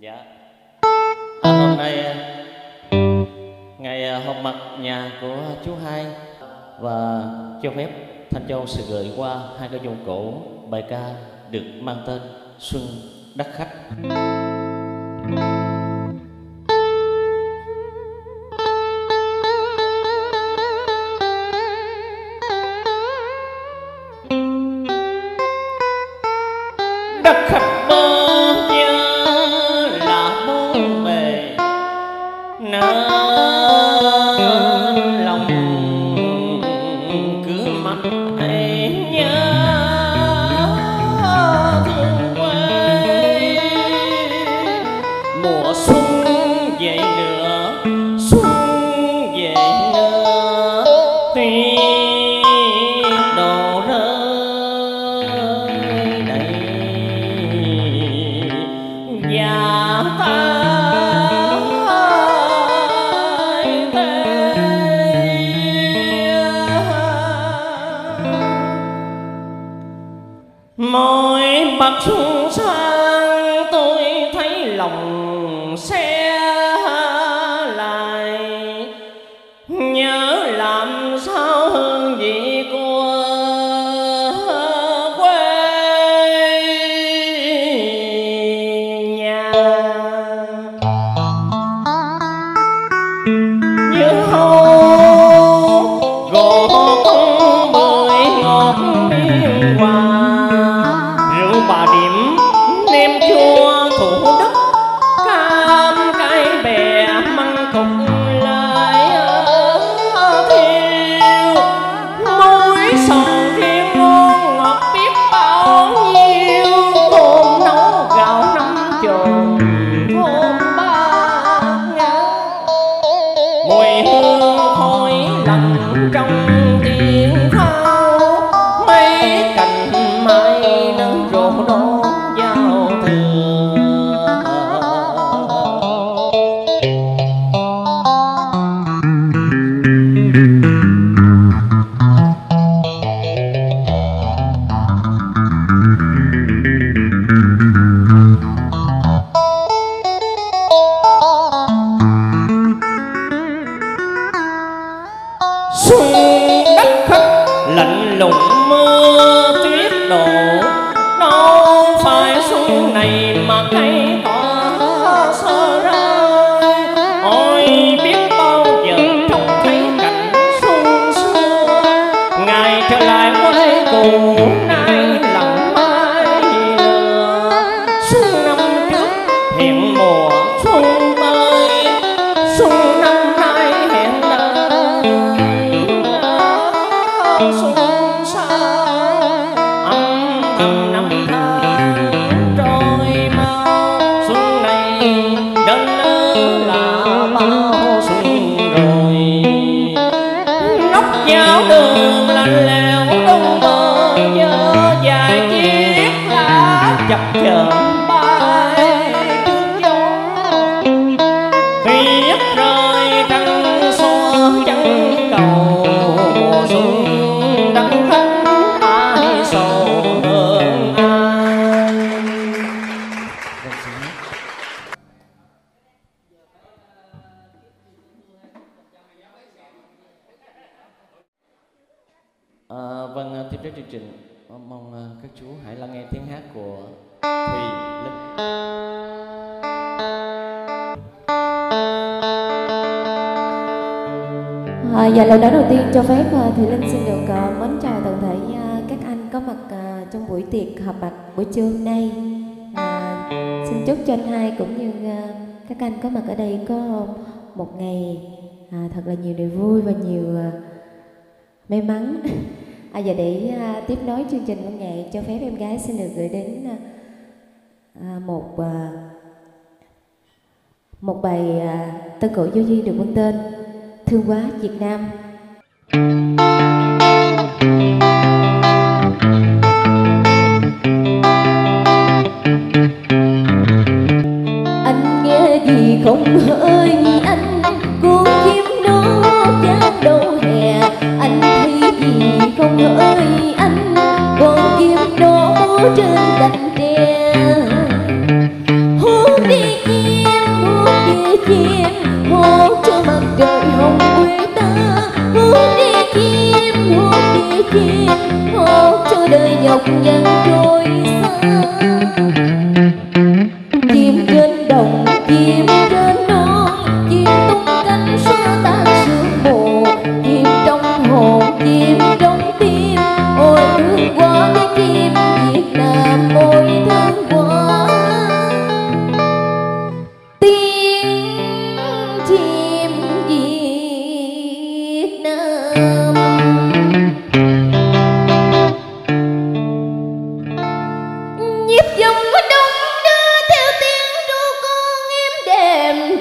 Dạ. Hôm nay ngày họp mặt nhà của chú Hai và cho phép Thanh Châu sẽ gửi qua hai cái dụng cổ bài ca được mang tên Xuân Đắc Khách. Đắc khách bơ vơ là bốn bề nên lòng cứ mạnh hay nhớ thương quê. Mùa xuân về nữa, xuân về nữa, tiếng đổ rơi đầy và mỗi bậc xuân sang tôi thấy lòng xe lại, nhớ làm sao hương vị của quê nhà. Như hầu gỗ con bưởi ngọt miên hòa, rượu Bà Điểm nem chua Thủ Đức, cam cái bè măng cục lại thiêu, muối sầu riêng ngon ngọt biết bao nhiêu, cơm nấu gạo năm chồn thơm ba ngát, mùi hương khói lạnh trong tiếng pháo, mấy cành mai nở rộ đón giao thừa. Xuân Đắc Khách lạnh lùng mưa tuyết đổ, đâu phải xuân này mà cây cỏ sơ rơi. Ôi biết bao giờ trông thấy cảnh xuân xưa, ngày trở lại quê cũ nay lặng mai lừa. Xuân năm trước hẹn mùa xuân tới, xuân năm nay hẹn đời xuân sang. Âm thầm năm tháng trôi mau, xuân này đến là bao xuân rồi. Nóc giáo đường lạnh lẽo đông bờ giờ dài chiếc lá chập chờn bay trước gió. Tuyết rơi trắng xóa trắng cầu, mùa xuân Đắc Khách ai sầu hơn ai. Vâng, tiếp đến chương trình mong các chú hãy lắng nghe tiếng hát của Thùy Linh. Dạ, lời nói đầu tiên cho phép Thùy Linh xin được mến chào toàn thể các anh có mặt trong buổi tiệc họp mặt buổi trưa hôm nay. Xin chúc cho anh Hai cũng như các anh có mặt ở đây có một ngày thật là nhiều niềm vui và nhiều may mắn. Và để tiếp nối chương trình văn nghệ, cho phép em gái xin được gửi đến một bài tân cổ vô duyên được mang tên Thương Quá Việt Nam. Anh nghe gì không ơi anh, cuốn chim nó chát đầu hè. Anh thấy gì không ơi anh, con chim nó trên cành tre. Hôn đi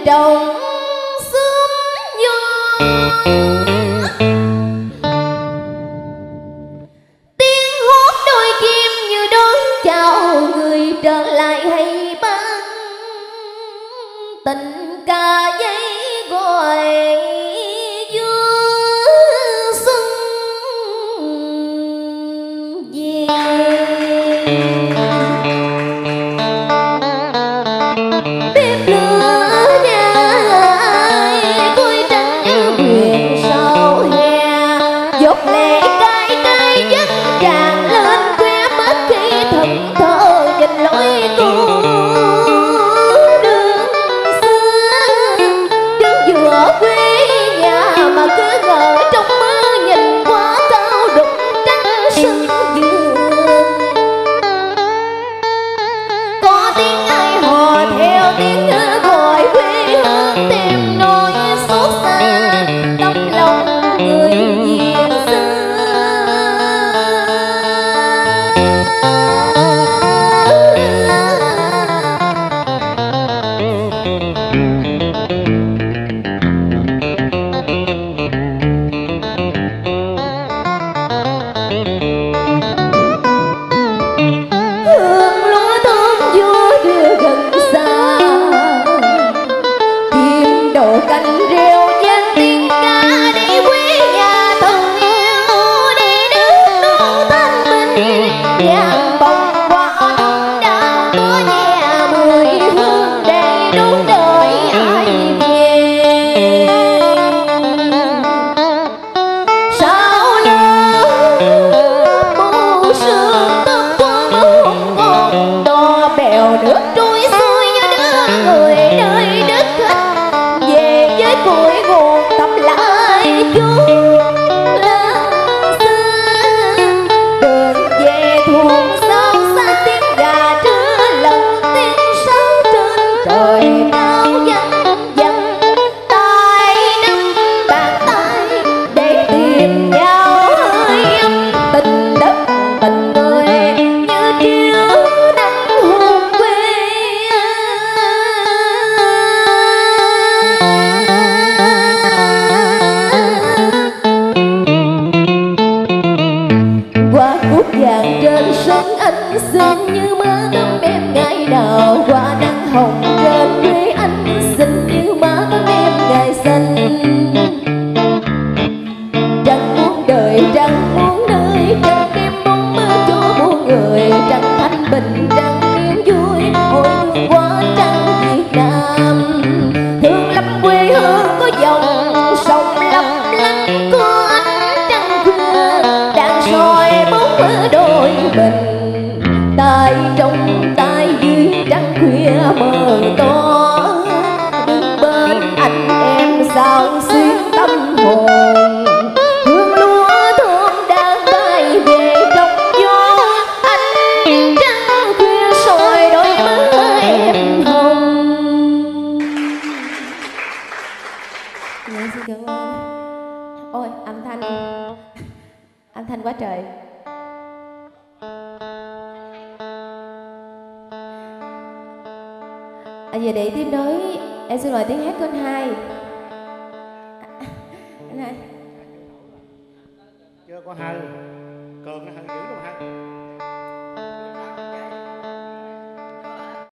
trồng sớm gió. Tiếng hót đôi kim như đón chào người trở lại hay ban tình ca giấy gọi vui xuân về. Bếp lửa nhà ai vui trắng như nguyện sau hè, dột lệ cay cay dứt tràn lên khóe mắt khi thẫn thờ nhìn lối cũ đường xưa. Đứng giữa quê nhà mà cứ ngỡ trong mơ nhìn quá cao đục trắng sân vườn. Có tiếng ai hò theo tiếng gọi quê hương tìm nỗi xót xa tấm lòng người Việt xưa. Hương lúa thơm vua đưa gần xa, chim đậu cánh reo vang tiếng ca đi quê nhà thân yêu đi nước non thanh bình. Nhang bông hoa đón đào có nhẹ mùi hương đầy đón đợi ai về. Sao lớp mù sương tóc qua một con đò bèo nước trôi xuôi như đưa người nơi đất khách về với cội nguồn tập lại chốn làng xưa. Đường về thuồng sao xa tiếng gà trưa lần tiếng sáo trên trời cao vắng vắng. Tay nắm bàn tay để tìm nhau hơi ấm tình đất tình người như chiếu nắng hồn quê. Hoa cúc vàng trên sân anh xinh như má tấm em ngày nào. Hoa nắng hồng trên quê anh xinh như má tấm em ngày xanh. Trăng muôn đời trăng muôn nơi, trăng đêm bóng mơ cho muôn người. Trăng thanh bình trăng niềm vui ôi thương quá trăng Việt Nam. Thương lắm quê hương có dòng sông lấp lánh, có ánh trăng khuya đang soi bóng mơ đôi mình. Tay trong tay dưới trăng khuya mờ to, đứng bên anh em sao xuyên tâm hồn. Hương lúa thơm đang bay về trong gió, ánh trăng khuya soi đôi má em hồng. Dạ, xin cảm ơn. Ôi âm thanh quá trời. Giờ để tiếp nối em xin mời tiếng hát của anh Hai. Anh Hai chưa có hơi cường nó hơi dữ đâu ha.